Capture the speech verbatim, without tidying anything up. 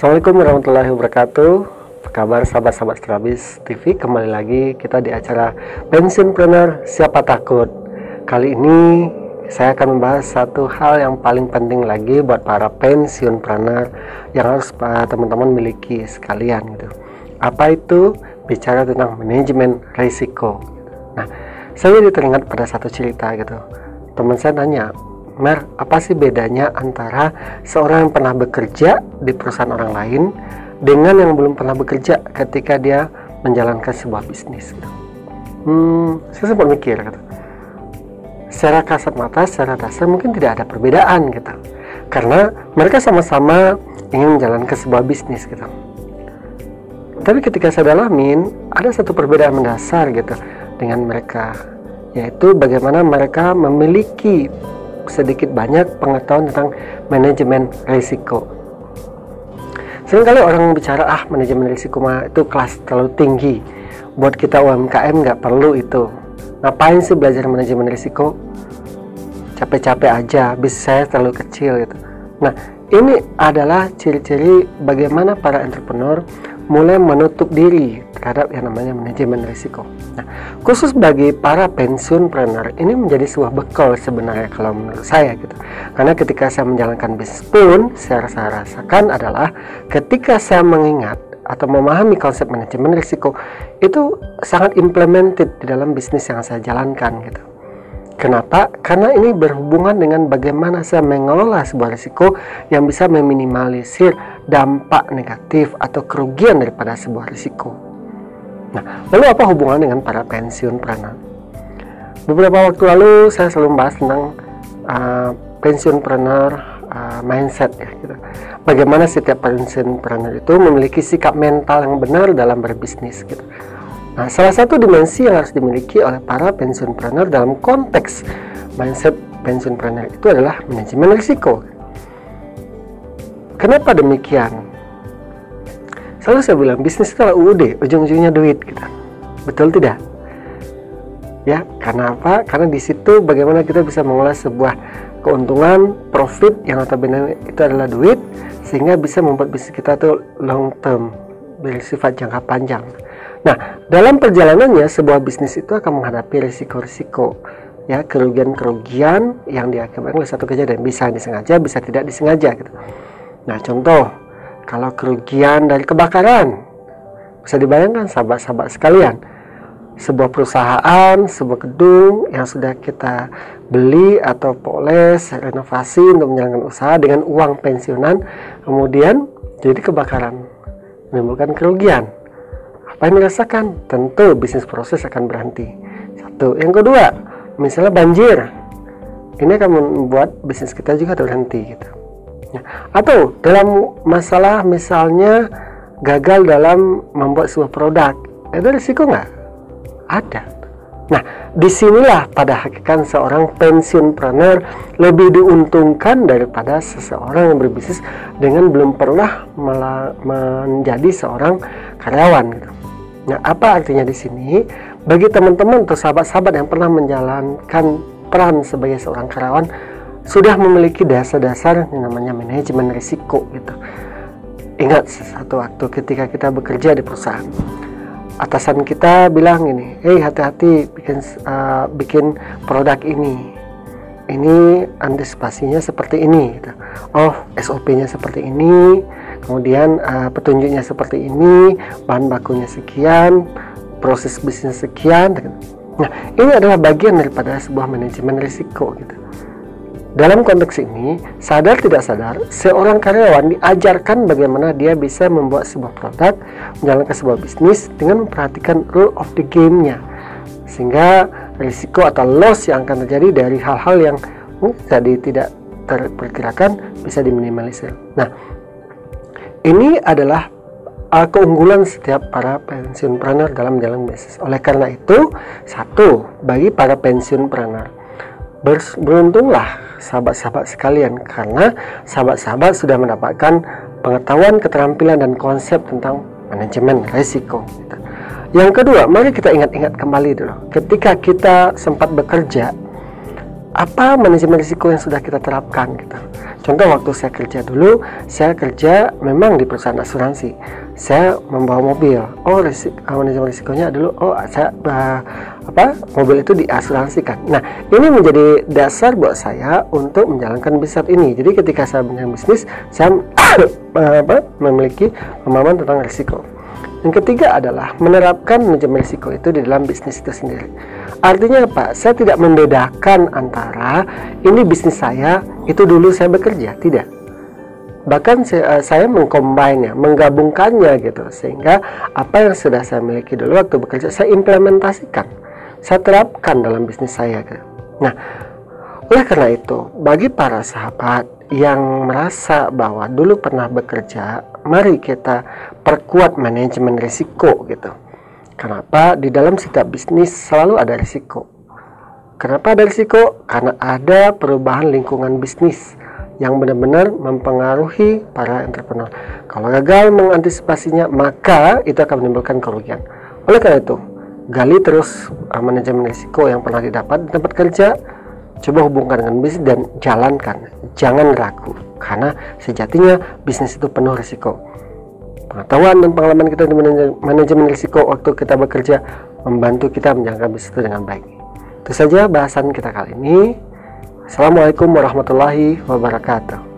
Assalamualaikum warahmatullahi wabarakatuh. Apa kabar sahabat-sahabat Strabis T V? Kembali lagi kita di acara Pensiunpreneur Siapa Takut. Kali ini saya akan membahas satu hal yang paling penting lagi buat para pensiunpreneur yang harus teman-teman miliki sekalian gitu. Apa itu? Bicara tentang manajemen risiko. Nah, saya jadi teringat pada satu cerita gitu. Teman saya nanya, Mer, apa sih bedanya antara seorang yang pernah bekerja di perusahaan orang lain dengan yang belum pernah bekerja ketika dia menjalankan sebuah bisnis gitu. Hmm, saya sempat mikir gitu. Secara kasat mata, secara dasar mungkin tidak ada perbedaan gitu. Karena mereka sama-sama ingin menjalankan sebuah bisnis gitu. Tapi ketika saya dalamin, ada satu perbedaan mendasar gitu dengan mereka, yaitu bagaimana mereka memiliki sedikit banyak pengetahuan tentang manajemen risiko. Seringkali orang bicara, ah manajemen risiko mah itu kelas terlalu tinggi, buat kita U M K M nggak perlu itu. Ngapain sih belajar manajemen risiko? Capek-capek aja, bisnis saya terlalu kecil gitu. Nah, ini adalah ciri-ciri bagaimana para entrepreneur mulai menutup diri terhadap yang namanya manajemen risiko. Nah, khusus bagi para pensiunpreneur ini menjadi sebuah bekal sebenarnya kalau menurut saya gitu. Karena ketika saya menjalankan bisnis pun, saya rasa rasakan adalah ketika saya mengingat atau memahami konsep manajemen risiko itu sangat implemented di dalam bisnis yang saya jalankan gitu. Kenapa? Karena ini berhubungan dengan bagaimana saya mengelola sebuah risiko yang bisa meminimalisir dampak negatif atau kerugian daripada sebuah risiko. Nah, lalu apa hubungan dengan para pensiunpreneur? Beberapa waktu lalu saya selalu membahas tentang uh, pensiunpreneur uh, mindset ya, gitu. Bagaimana setiap pensiunpreneur itu memiliki sikap mental yang benar dalam berbisnis gitu. Nah, salah satu dimensi yang harus dimiliki oleh para pensiunpreneur dalam konteks mindset pensiunpreneur itu adalah manajemen risiko. Kenapa demikian? Selalu saya bilang bisnis itu adalah U U D, ujung-ujungnya duit gitu. Betul tidak? Ya, karena apa? Karena di situ bagaimana kita bisa mengolah sebuah keuntungan, profit yang notabene itu adalah duit, sehingga bisa membuat bisnis kita itu long term, bersifat jangka panjang. Nah, dalam perjalanannya sebuah bisnis itu akan menghadapi risiko-risiko, ya, kerugian-kerugian yang diakibatkan oleh satu kejadian, bisa disengaja, bisa tidak disengaja gitu. Nah, contoh, kalau kerugian dari kebakaran, bisa dibayangkan sahabat-sahabat sekalian, sebuah perusahaan, sebuah gedung yang sudah kita beli atau poles, renovasi untuk menjalankan usaha dengan uang pensiunan, kemudian jadi kebakaran, menimbulkan kerugian. Apa yang dirasakan? Tentu bisnis proses akan berhenti. Satu. Yang kedua, misalnya banjir, ini akan membuat bisnis kita juga terhenti gitu. Ya. Atau dalam masalah misalnya gagal dalam membuat sebuah produk, ada risiko nggak? Ada. Nah, disinilah pada hakikat seorang pensiunpreneur lebih diuntungkan daripada seseorang yang berbisnis dengan belum pernah menjadi seorang karyawan gitu. Nah, apa artinya di sini? Bagi teman-teman atau sahabat-sahabat yang pernah menjalankan peran sebagai seorang karyawan, sudah memiliki dasar-dasar yang namanya manajemen risiko gitu. Ingat satu waktu ketika kita bekerja di perusahaan, atasan kita bilang ini, hey hati-hati bikin uh, bikin produk ini, ini antisipasinya seperti ini gitu. Oh, S O P-nya seperti ini, kemudian uh, petunjuknya seperti ini, bahan bakunya sekian, proses bisnis sekian. Nah, ini adalah bagian daripada sebuah manajemen risiko gitu. Dalam konteks ini, sadar tidak sadar, seorang karyawan diajarkan bagaimana dia bisa membuat sebuah produk, menjalankan sebuah bisnis dengan memperhatikan rule of the game-nya, sehingga risiko atau loss yang akan terjadi dari hal-hal yang mungkin tadi tidak terperkirakan bisa diminimalisir. Nah, ini adalah uh, keunggulan setiap para pensiunpreneur dalam menjalankan bisnis. Oleh karena itu, satu, bagi para pensiunpreneur, beruntunglah sahabat-sahabat sekalian, karena sahabat-sahabat sudah mendapatkan pengetahuan, keterampilan, dan konsep tentang manajemen risiko. Yang kedua, mari kita ingat-ingat kembali dulu. Ketika kita sempat bekerja, apa manajemen risiko yang sudah kita terapkan gitu. Contoh waktu saya kerja dulu, saya kerja memang di perusahaan asuransi. Saya membawa mobil. Oh, risiko, manajemen risikonya dulu, oh saya uh, apa mobil itu diasuransikan. Nah, ini menjadi dasar buat saya untuk menjalankan bisnis ini. Jadi ketika saya menjalankan bisnis, saya apa, memiliki pemahaman tentang risiko. Yang ketiga adalah menerapkan manajemen risiko itu di dalam bisnis itu sendiri. Artinya apa? Saya tidak membedakan antara ini bisnis saya, itu dulu saya bekerja, tidak. Bahkan saya, saya mengcombine-nya, menggabungkannya gitu, sehingga apa yang sudah saya miliki dulu waktu bekerja, saya implementasikan, saya terapkan dalam bisnis saya gitu. Nah, oleh karena itu, bagi para sahabat yang merasa bahwa dulu pernah bekerja, mari kita perkuat manajemen risiko gitu. Kenapa? Di dalam setiap bisnis selalu ada risiko. Kenapa ada risiko? Karena ada perubahan lingkungan bisnis yang benar-benar mempengaruhi para entrepreneur. Kalau gagal mengantisipasinya, maka itu akan menimbulkan kerugian. Oleh karena itu, gali terus manajemen risiko yang pernah didapat di tempat kerja, coba hubungkan dengan bisnis dan jalankan. Jangan ragu, karena sejatinya bisnis itu penuh risiko. Pengetahuan dan pengalaman kita di manajemen risiko waktu kita bekerja membantu kita menjalankan bisnis itu dengan baik. Itu saja bahasan kita kali ini. Assalamualaikum warahmatullahi wabarakatuh.